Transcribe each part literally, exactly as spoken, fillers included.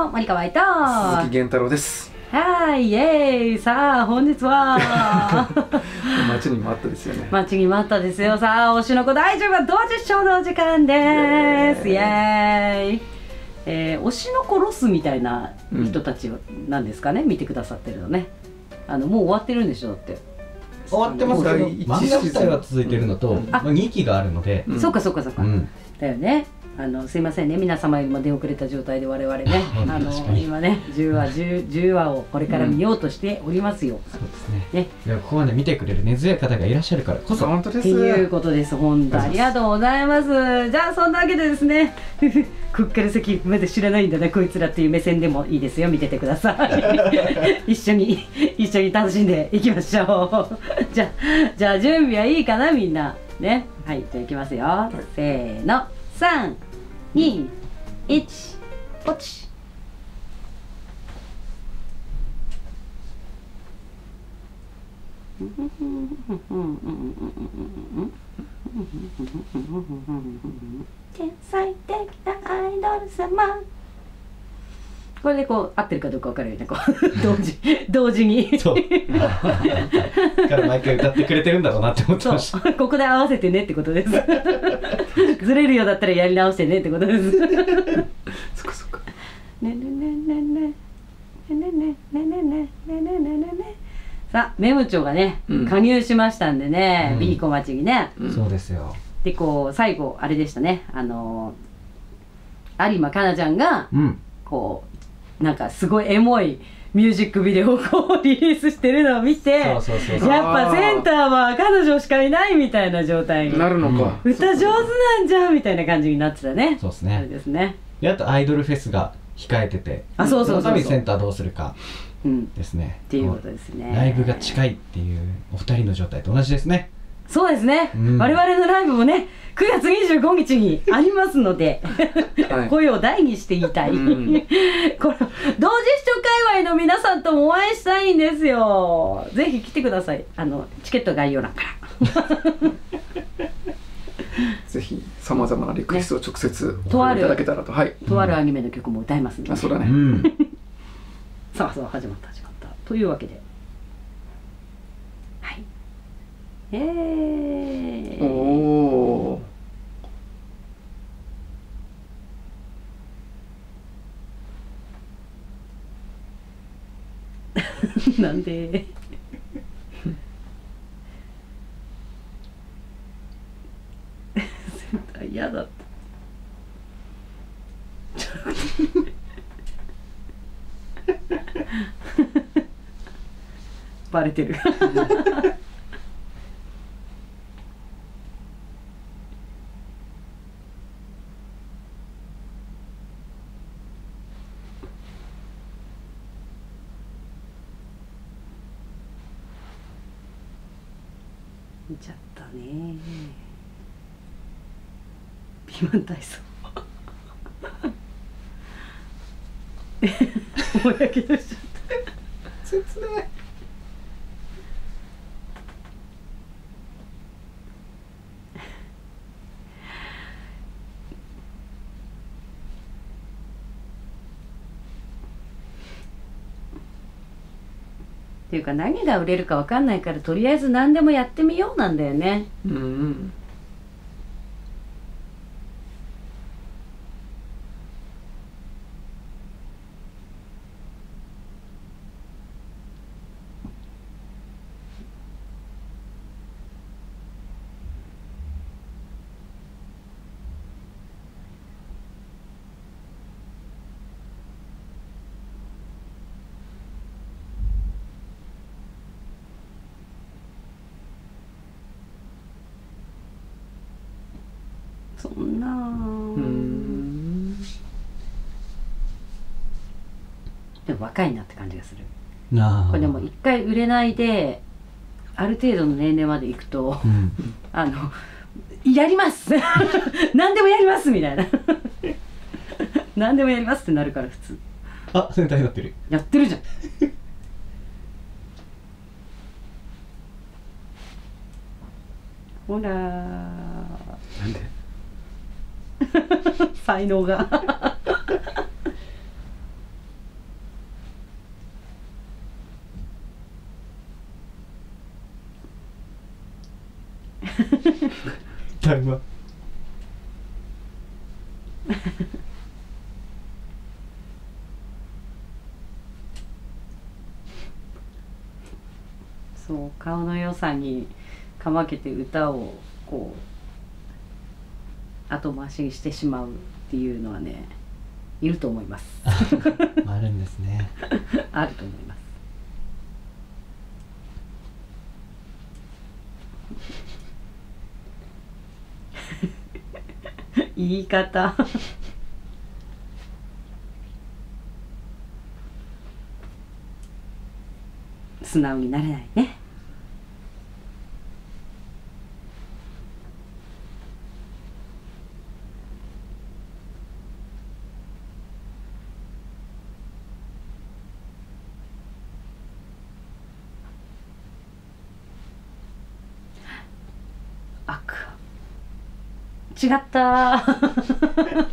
も森川愛と鈴木源太郎です。 はい、イエーイ。さあ本日は待ちに待ったですよね。 待ちに待ったですよ。さあ推しの子大丈夫は同時視聴のお時間です。イエーイ。えー、推しの子ロスみたいな人たちなんですかね、うん、見てくださってるのね。あのもう終わってるんでしょ。だって終わってますけど漫画自体は続いてるのと、うん、まあ、にきがあるので、 うん、そうかそうかそうか、うん、だよね。あのすいませんね、皆様よりも出遅れた状態で我々ねあの今ねじゅうわじゅうわをこれから見ようとしておりますよ、うん、 そうですね。ね、いやここまで見てくれる根強い方がいらっしゃるからこそ本当ですっていうことです。本当ありがとうございます。じゃあそんなわけでですねこっから先まで知らないんだなこいつらっていう目線でもいいですよ。見ててください一緒に一緒に楽しんでいきましょうじゃあじゃあ準備はいいかなみんなね。はい、じゃあいきますよ、はい、せーのさんにいちポチ。天才的なアイドル様。これでこう合ってるかどうか分かるよね。こう同時同時にそうから毎回歌ってくれてるんだろうなって思ってました。 ここで合わせてねってことですずれるようだったらやり直してねってことですそっかそっか。ねねねねねねねねねねねねねねねね。さあメム長がね、うん、加入しましたんでね、うん、ビーコ町にね、 うん、そうですよ。 でこう最後あれでしたね、あのー、有馬香菜ちゃんが、うん、こうなんかすごいエモいミュージックビデオをこうリリースしてるのを見て、やっぱセンターは彼女しかいないみたいな状態になるのか、 うん、歌上手なんじゃんみたいな感じになってたね。 そうですね。 そうですね。 であとアイドルフェスが控えてて、 あ、そうそうそうそう、 その度センターどうするかですね、 うん、っていうことですね。 ライブが近いっていうお二人の状態と同じですね。 そうですね、うん、我々のライブもねくがつにじゅうごにちにありますので、はい、声を大にして言いたい、うん、これ同時視聴界隈の皆さんともお会いしたいんですよ。ぜひ来てください。あのチケット概要欄からぜひさまざまなリクエストを直接お送りいただけたらと、はい、 とあるアニメの曲も歌いますので、 あ、そうだね、うん、 さあさあ始まった始まったというわけで、はい、えー、おおなんで絶対嫌だったバレてる見ちゃったね。ピーマン体操もうやけどしちゃった切ないっていうか何が売れるか分かんないからとりあえず何でもやってみようなんだよね。うん、うん、そんなーんでも若いなって感じがする。これでも一回売れないである程度の年齢までいくと、うん、あのやります何でもやりますみたいな何でもやりますってなるから普通。 あ、センターになってる。 やってるじゃんほらーなんで才能が対うまい。 そう、顔の良さにかまけて歌をこう後回しにしてしまうっていうのはね、いると思います。 あるんですね。 あると思います。言い方。素直になれないね。悪。違ったー。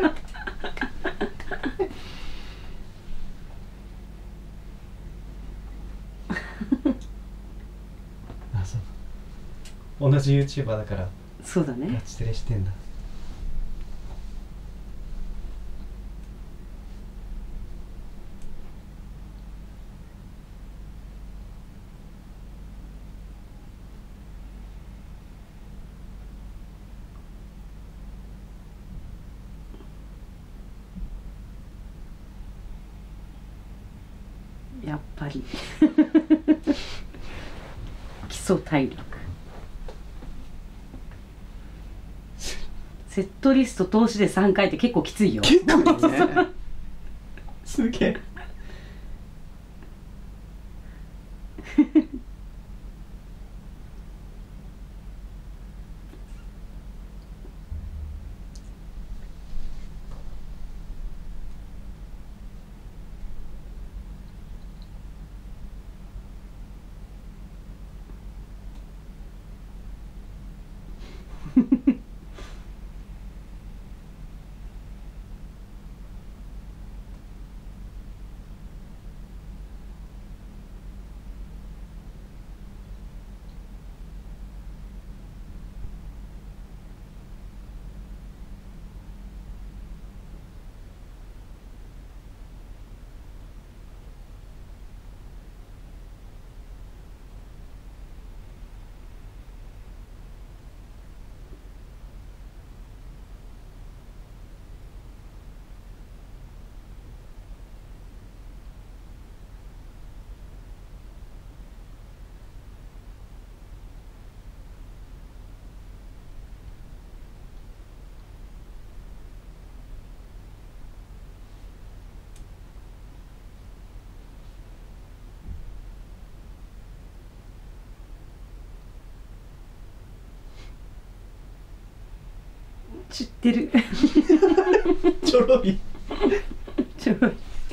あ、そう。同じ YouTuber だから。 そうだね。 ガチテレしてんだ。 やっぱり基礎体力。セットリスト通しでさんかいって結構きついよ。 結構ね。 すげえ。 知ってる。 ちょろい。 ちょろい。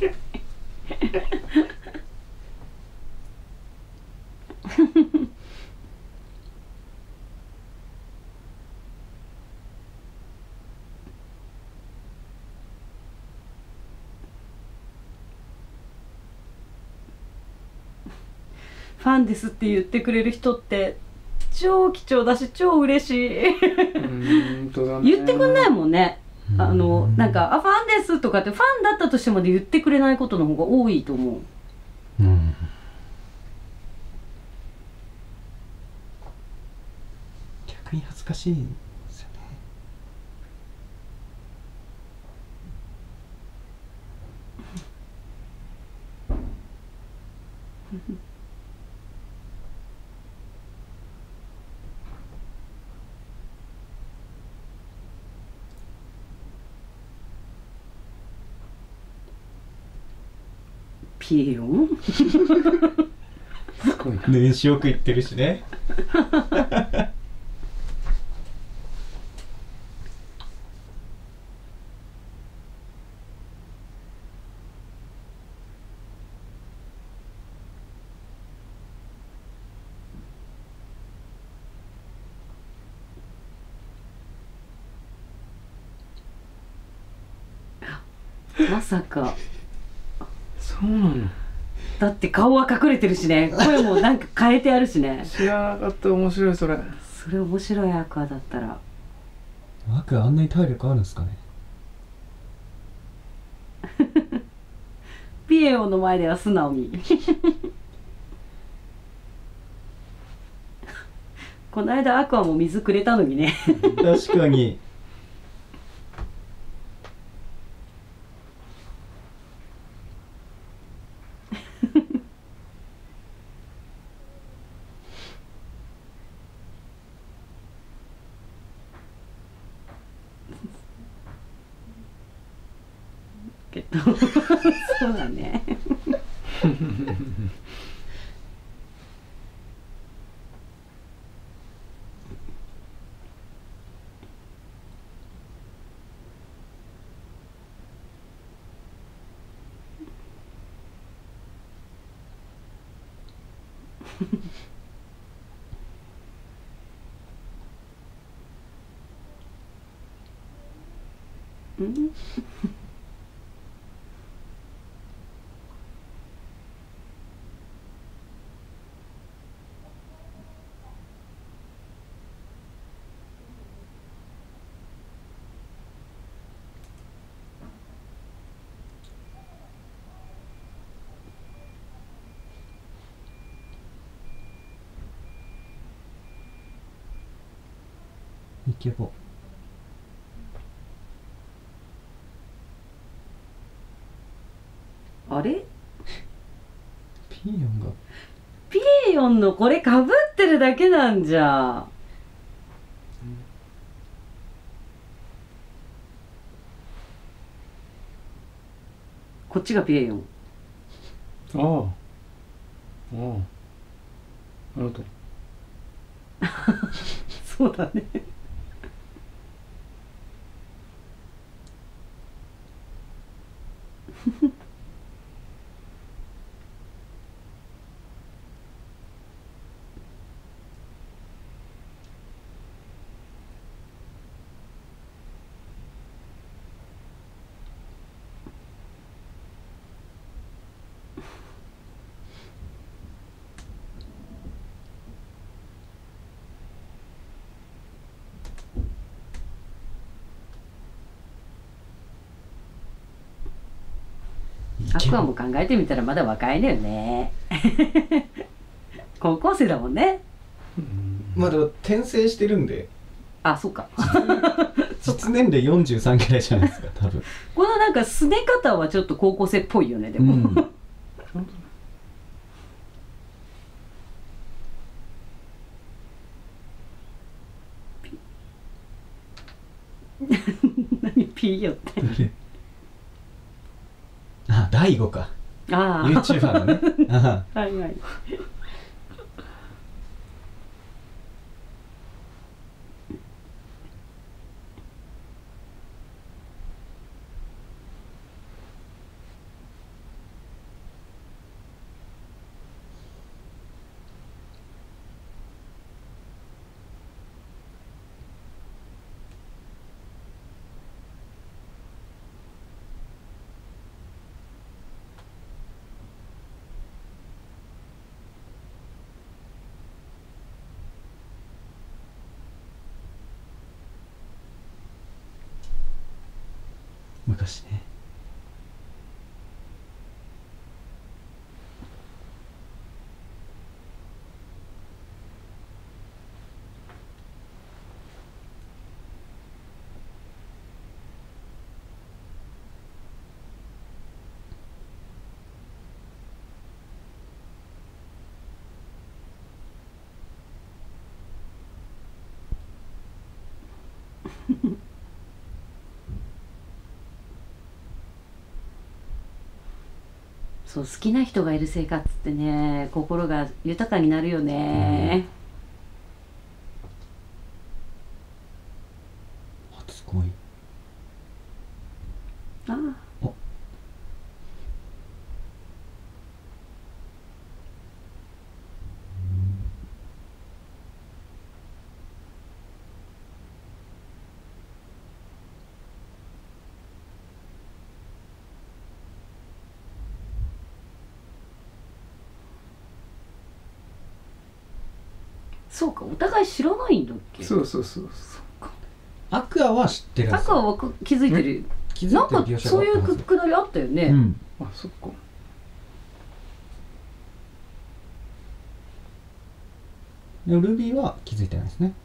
ファンですって言ってくれる人って超貴重だし超嬉しい。 うんとだね、 言ってくんないもんね。あのなんかあファンですとかってファンだったとしてもで言ってくれないことの方が多いと思う。 うん。逆に恥ずかしいですよね。 ピエヨン。 すごいな。 年始よく言ってるしね。 まさか。 そうなの。 だって顔は隠れてるしね、声もなんか変えてあるしね。 知らなかった。面白いそれ。 それ面白いアクアだったら。 ワクあんなに体力あるんですかね。 ピエオの前では素直にこの間アクアも水くれたのにね確かに。 けどそうだねうんイケボ。 あれピーヨンがピエヨンのこれかぶってるだけなんじゃ。こっちがピエヨン。 ああ、ああ、なるほど。 そうだねアクアも考えてみたらまだ若いのよね高校生だもんね。 まあでも転生してるんで、 あ、そうか実年齢よんじゅうさんくらいじゃないですか多分。 このなんかすね方はちょっと高校生っぽいよねでも、うん何ピーヨってあ、大悟か。 ああ YouTuber のねあはいはい昔ね。 そう好きな人がいる生活ってね心が豊かになるよね、 うん、初恋。 ああおそうかお互い知らないんだっけ。 そうそうそうそアクアは知ってるんですよ。 アクアは気づいてる。 気づいてるなんか描写がそういうあったはず。 くだりあったよね。 うん。 あ、そっか。 でもルビーは気づいてないですね。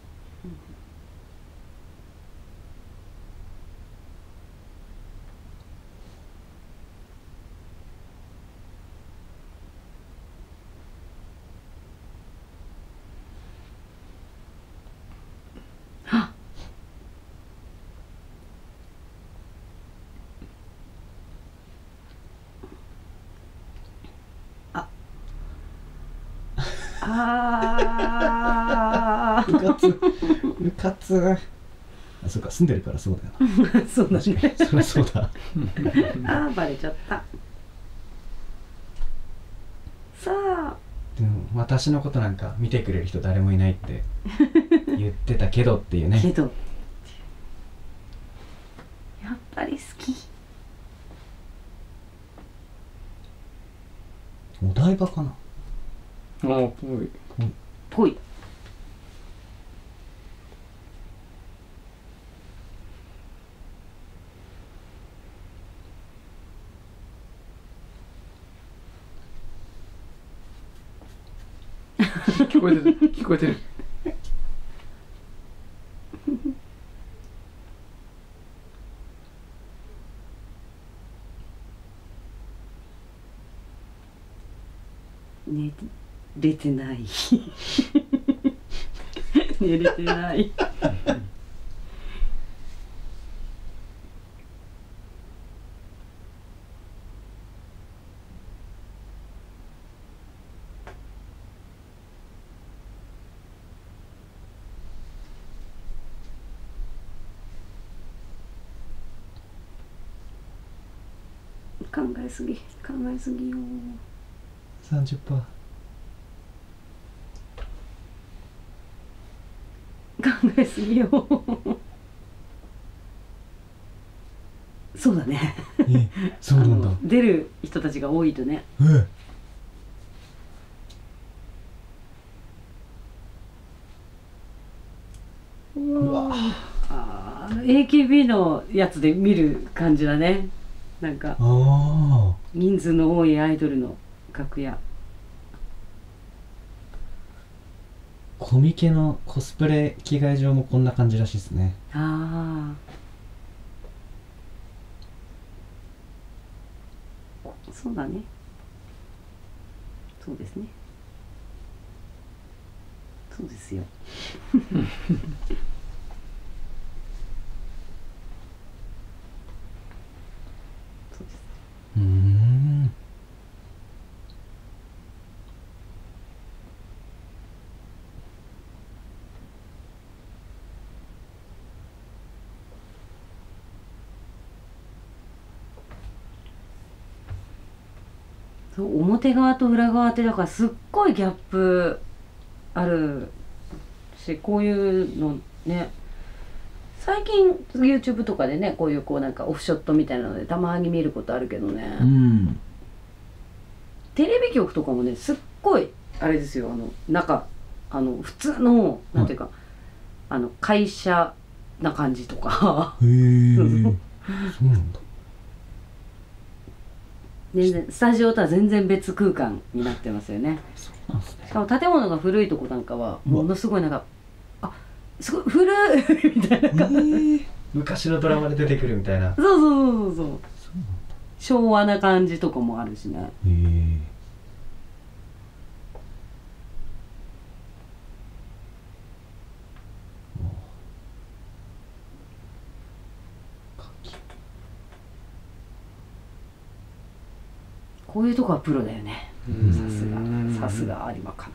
あうかつうかつ。あ、そうか、住んでるからそうだよな。 あそうだね。 そりゃそうだ。 ああバレちゃった。さあでも私のことなんか見てくれる人誰もいないって言ってたけどっていうね。 けどやっぱり好き。 お台場かな。 あー、ぽい。 ぽい。 聞こえてる、聞こえてる。 寝れてない寝れてない考えすぎ考えすぎよ。 さんじゅっパーセント。 考えすぎよそうだねえ、そうなんだ。 あの出る人たちが多いとね。 えうわあー エーケービー のやつで見る感じだね。なんかああ。 人数の多いアイドルの楽屋。 コミケのコスプレ着替え場もこんな感じらしいですね。 ああそうだね。そうですね。そうですよそうです。 うーん。 そう表側と裏側ってだからすっごいギャップあるし、こういうのね最近 YouTube とかでねこういうこうなんかオフショットみたいなのでたまに見ることあるけどね、 うん。 テレビ局とかもねすっごいあれですよ、あの中あの普通のなんていうか、あの会社な感じとかへえ。そうなんだ。 全然スタジオとは全然別空間になってますよね。 そうなんですね。 しかも建物が古いとこなんかはものすごいなんかあすごい古いみたいな感じ、 えー、昔のドラマで出てくるみたいな。 そうそうそうそうそう、 そうなんだ。 昭和な感じとかもあるしね。 へえ。 こういうとこはプロだよね。 うんさすがさすが有馬かな。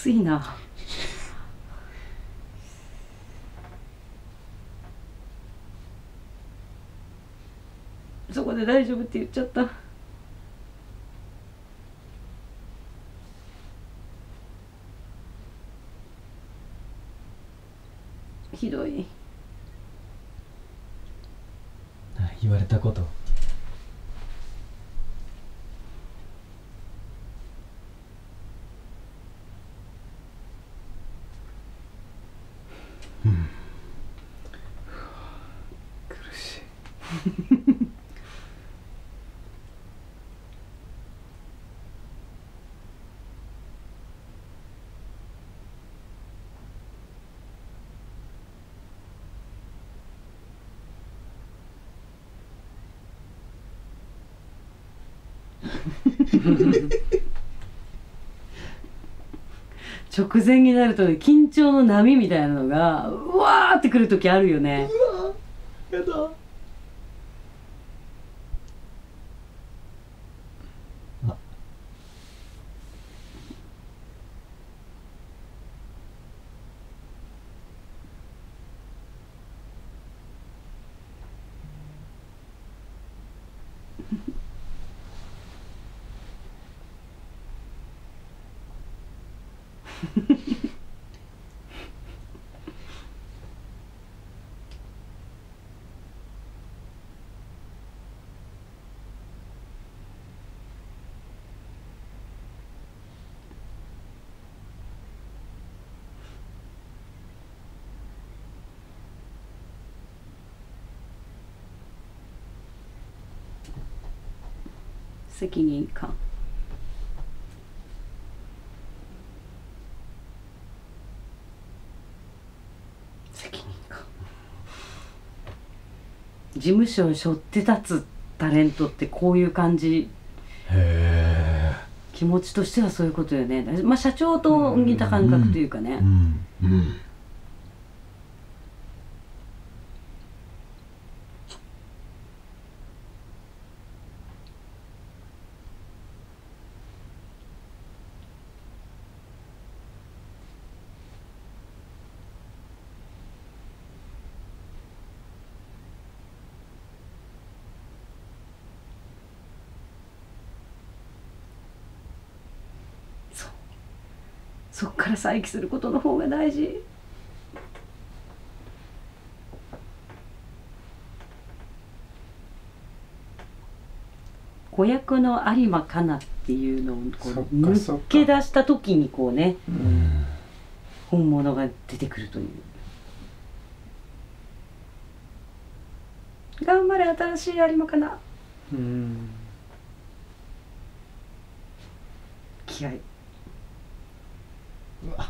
薄いな。そこで大丈夫って言っちゃった。ひどい。 言われたこと。 うん、苦しい。 直前になると、ね、緊張の波みたいなのがうわーってくる時あるよね。 うわー、やだ。 あ責任感。責任感。事務所を背負って立つタレントってこういう感じ。 へえ。 気持ちとしてはそういうことよね。まあ社長と似た感覚というかね。 うんうんうん、 そっから再起することの方が大事。子役の有馬香奈っていうのをこう抜け出した時にこうね、うん、本物が出てくるという。頑張れ新しい有馬香奈。うん、気合い。 うわ、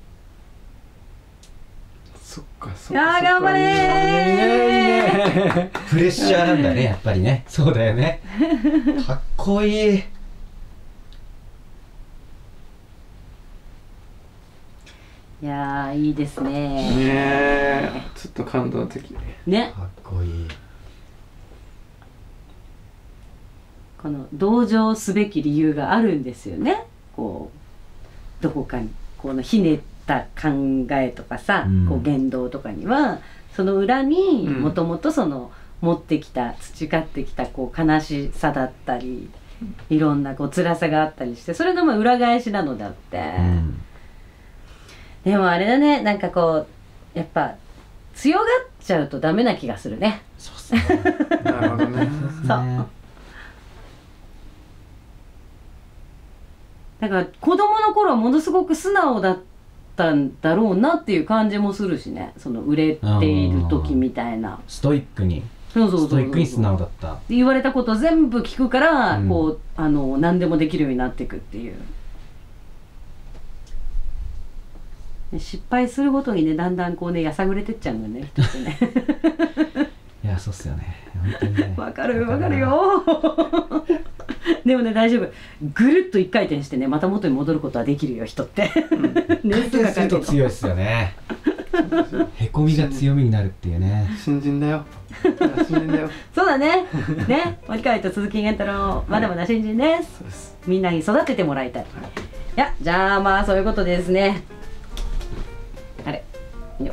そっかそっか。 あー頑張れー。プレッシャーなんだね、やっぱりね。そうだよね。かっこいい。 いやーいいですね。 ねえ、ちょっと感動的ね。 かっこいい。 この同情すべき理由があるんですよね。こうどこかにこのひねった考えとかさ、うん、こう言動とかにはその裏にもともとその持ってきた培ってきたこう悲しさだったりいろんなこう辛さがあったりして、それのまあ裏返しなのであって、うん、でもあれだね、なんかこうやっぱ強がっちゃうとダメな気がするね。 そうっすね。 なるほどね。 そうだから子供の頃はものすごく素直だったんだろうなっていう感じもするしね。その売れている時みたいなストイックにそうそうそうそうストイックに素直だった言われたこと全部聞くから、うん、こうあの何でもできるようになっていくっていう。失敗するごとにねだんだんこうねやさぐれてっちゃうんだよね人ってね。 いやそうっすよね。本当にね。 わかるわかるよ。でもね大丈夫。ぐるっと一回転してねまた元に戻ることはできるよ人って。 年数がすると強いっすよね。へこみが強みになるっていうね。 新人だよ。新人だよ。 そうだね。ね森川と鈴木源太郎まだまだ新人です。みんなに育ててもらいたい。 や、じゃあまあそういうことでですね。あれよ、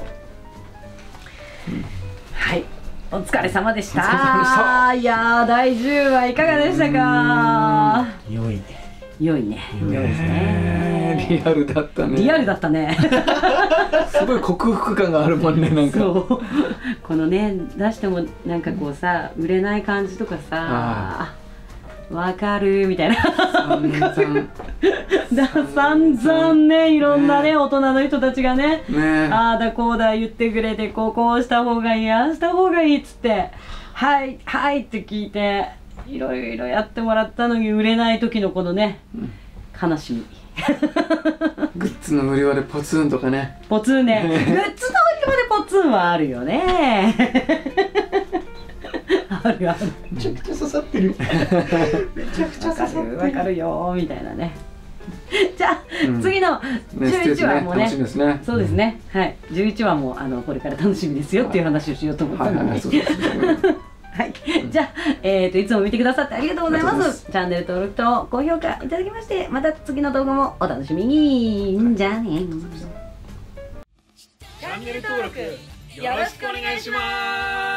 はい、お疲れ様でした。 お疲れ様でしたいやー、だいじゅうわいかがでしたか。 良い良いね。 良いですね。 ねリアルだったね。 リアルだったね。 すごい克服感があるもんね、なんか。 そうこのね、出してもなんかこうさ、売れない感じとかさ、 あわかるみたいな。 散々 だ散々ね、いろんなね、大人の人たちがね、 ねああだこうだ言ってくれて、こうこうした方がいい、ああした方がいいっつってはいはいって聞いて、いろいろやってもらったのに売れない時のこのね、悲しみ。 グッズの売り場でポツンとかね。 ポツンね、グッズの売り場でポツンはあるよね。あるある。 めちゃくちゃ刺さってる。めちゃくちゃわか刺さってる。 るわかるよみたいなね。じゃあ、 うん次のねじゅういちわもね、 楽しみですね。 そうですね、はい、じゅういちわもあのこれから楽しみですよっていう話をしようと思ったので、 はいはいはい、そうですね。 はい、じゃあ、えー、といつも見てくださってありがとうございまありがとうございますす。チャンネル登録と高評価いただきまして、また次の動画もお楽しみに。じゃあね。 チャンネル登録よろしくお願いします。